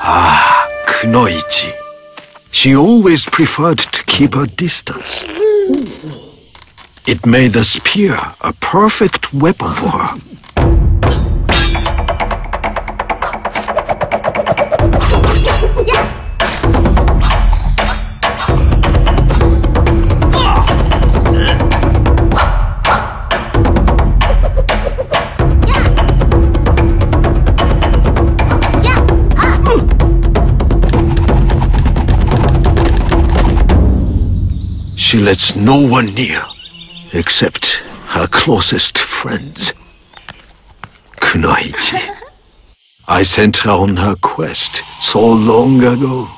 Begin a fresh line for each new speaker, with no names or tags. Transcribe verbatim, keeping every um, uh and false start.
Ah, Kunoichi. She always preferred to keep her distance. It made the spear a perfect weapon for her. She lets no one near, except her closest friends. Kunoichi. I sent her on her quest so long ago.